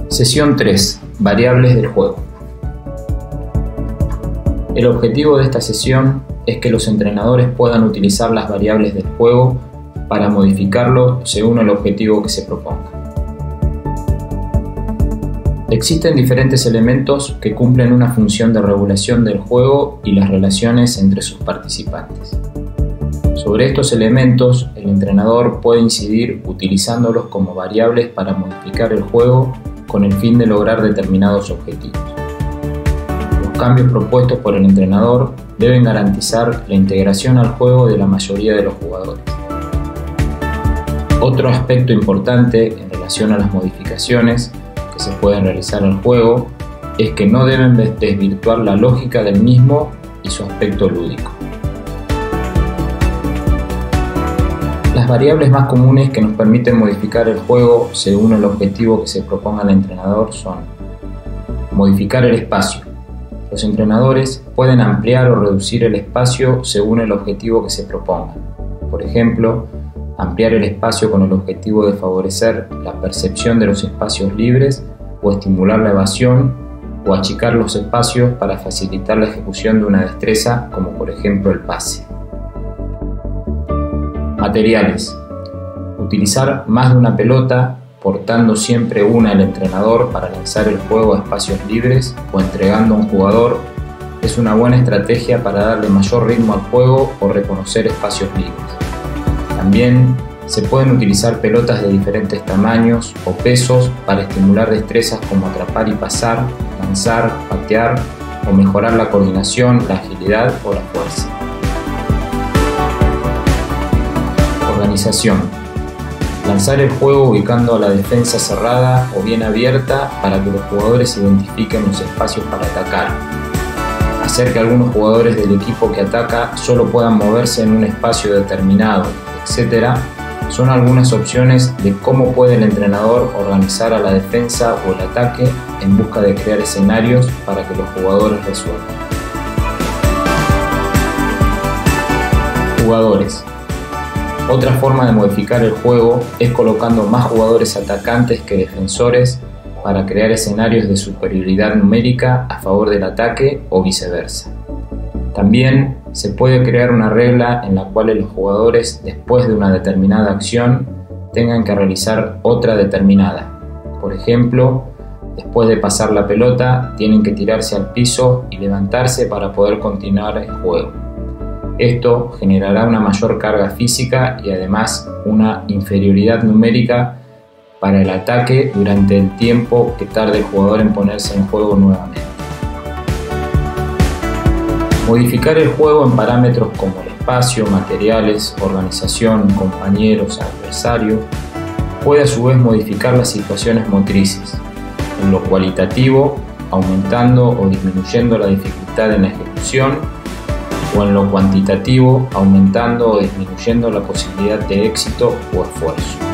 Sesión 3. Variables del juego. El objetivo de esta sesión es que los entrenadores puedan utilizar las variables del juego para modificarlo según el objetivo que se proponga. Existen diferentes elementos que cumplen una función de regulación del juego y las relaciones entre sus participantes. Sobre estos elementos, el entrenador puede incidir utilizándolos como variables para modificar el juego con el fin de lograr determinados objetivos. Los cambios propuestos por el entrenador deben garantizar la integración al juego de la mayoría de los jugadores. Otro aspecto importante en relación a las modificaciones que se pueden realizar al juego es que no deben desvirtuar la lógica del mismo y su aspecto lúdico. Las variables más comunes que nos permiten modificar el juego según el objetivo que se proponga al entrenador son: modificar el espacio. Los entrenadores pueden ampliar o reducir el espacio según el objetivo que se proponga. Por ejemplo, ampliar el espacio con el objetivo de favorecer la percepción de los espacios libres o estimular la evasión, o achicar los espacios para facilitar la ejecución de una destreza, como por ejemplo el pase. Materiales. Utilizar más de una pelota, portando siempre una el entrenador para lanzar el juego a espacios libres o entregando a un jugador, es una buena estrategia para darle mayor ritmo al juego o reconocer espacios libres. También se pueden utilizar pelotas de diferentes tamaños o pesos para estimular destrezas como atrapar y pasar, lanzar, patear o mejorar la coordinación, la agilidad o la fuerza. Organización. Lanzar el juego ubicando a la defensa cerrada o bien abierta para que los jugadores identifiquen los espacios para atacar. Hacer que algunos jugadores del equipo que ataca solo puedan moverse en un espacio determinado, etc. son algunas opciones de cómo puede el entrenador organizar a la defensa o el ataque en busca de crear escenarios para que los jugadores resuelvan. Jugadores. Otra forma de modificar el juego es colocando más jugadores atacantes que defensores para crear escenarios de superioridad numérica a favor del ataque o viceversa. También se puede crear una regla en la cual los jugadores, después de una determinada acción, tengan que realizar otra determinada. Por ejemplo, después de pasar la pelota, tienen que tirarse al piso y levantarse para poder continuar el juego. Esto generará una mayor carga física y además una inferioridad numérica para el ataque durante el tiempo que tarde el jugador en ponerse en juego nuevamente. Modificar el juego en parámetros como el espacio, materiales, organización, compañeros, adversario, puede a su vez modificar las situaciones motrices, en lo cualitativo, aumentando o disminuyendo la dificultad en la ejecución, o en lo cuantitativo, aumentando o disminuyendo la posibilidad de éxito o esfuerzo.